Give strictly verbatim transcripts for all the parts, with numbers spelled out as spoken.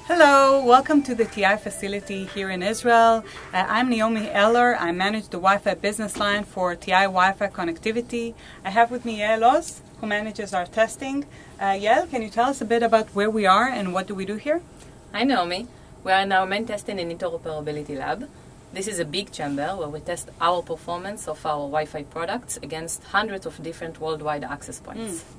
Hello, welcome to the T I facility here in Israel. Uh, I'm Naomi Eller. I manage the Wi-Fi business line for T I Wi-Fi connectivity. I have with me Yael Oz, who manages our testing. Uh, Yael, can you tell us a bit about where we are and what do we do here? Hi Naomi. We are in our main testing and interoperability lab. This is a big chamber where we test our performance of our Wi-Fi products against hundreds of different worldwide access points. Mm.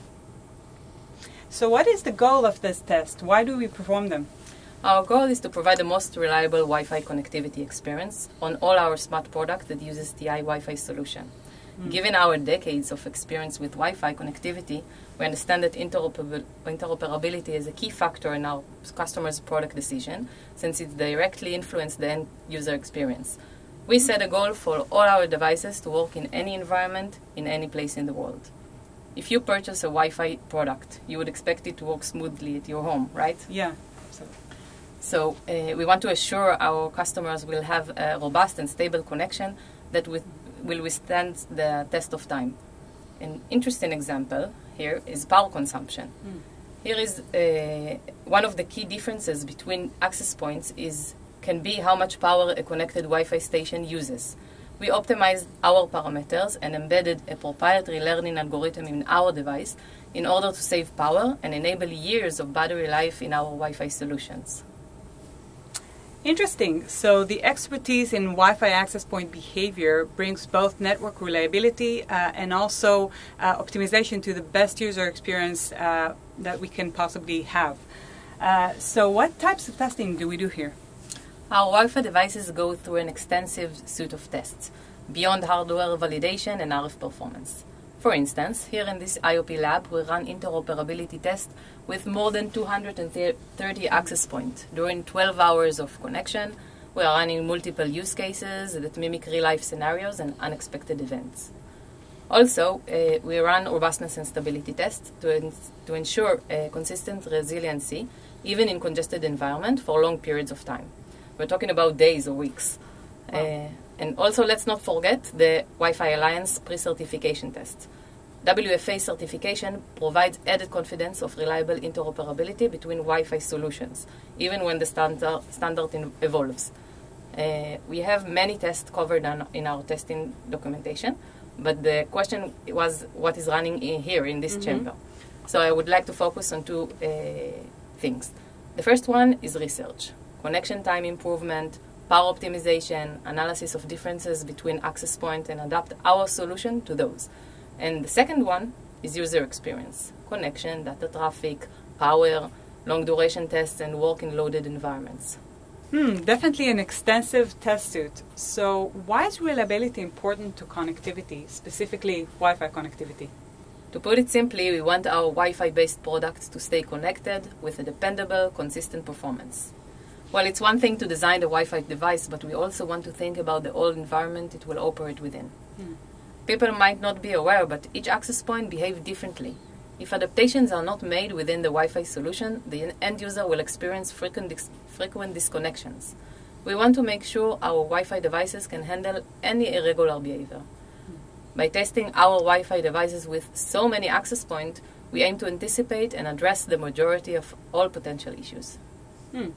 So what is the goal of this test? Why do we perform them? Our goal is to provide the most reliable Wi-Fi connectivity experience on all our smart product that uses T I Wi-Fi solution. Mm. Given our decades of experience with Wi-Fi connectivity, we understand that interoperabil interoperability is a key factor in our customers' product decision, since it directly influences the end user experience. We set a goal for all our devices to work in any environment, in any place in the world. If you purchase a Wi-Fi product, you would expect it to work smoothly at your home, right? Yeah. So, so uh, we want to assure our customers will have a robust and stable connection that with, will withstand the test of time. An interesting example here is power consumption. Mm. Here is uh, one of the key differences between access points is can be how much power a connected Wi-Fi station uses. We optimized our parameters and embedded a proprietary learning algorithm in our device in order to save power and enable years of battery life in our Wi-Fi solutions. Interesting. So the expertise in Wi-Fi access point behavior brings both network reliability uh, and also uh, optimization to the best user experience uh, that we can possibly have. Uh, so what types of testing do we do here? Our Wi-Fi devices go through an extensive suite of tests, beyond hardware validation and R F performance. For instance, here in this I O P lab, we run interoperability tests with more than two hundred thirty access points. During twelve hours of connection, we are running multiple use cases that mimic real-life scenarios and unexpected events. Also, uh, we run robustness and stability tests to, to ensure uh, consistent resiliency, even in congested environment for long periods of time. We're talking about days or weeks. Wow. Uh, and also, let's not forget the Wi-Fi Alliance pre-certification test. W F A certification provides added confidence of reliable interoperability between Wi-Fi solutions, even when the standard, standard in, evolves. Uh, we have many tests covered on, in our testing documentation, but the question was what is running in here in this mm-hmm. chamber. So I would like to focus on two uh, things. The first one is research. Connection time improvement, power optimization, analysis of differences between access points and adapt our solution to those. And the second one is user experience, connection, data traffic, power, long duration tests, and work in loaded environments. Hmm, definitely an extensive test suite. So why is reliability important to connectivity, specifically Wi-Fi connectivity? To put it simply, we want our Wi-Fi based products to stay connected with a dependable, consistent performance. Well, it's one thing to design the Wi-Fi device, but we also want to think about the whole environment it will operate within. Mm. People might not be aware, but each access point behaves differently. If adaptations are not made within the Wi-Fi solution, the end user will experience frequent, dis frequent disconnections. We want to make sure our Wi-Fi devices can handle any irregular behavior. Mm. By testing our Wi-Fi devices with so many access points, we aim to anticipate and address the majority of all potential issues. Mm.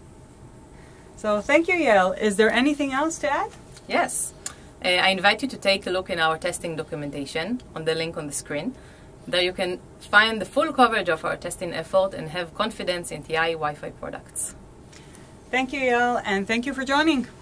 So thank you, Yael. Is there anything else to add? Yes. Uh, I invite you to take a look in our testing documentation on the link on the screen. There you can find the full coverage of our testing effort and have confidence in T I Wi-Fi products. Thank you, Yael, and thank you for joining.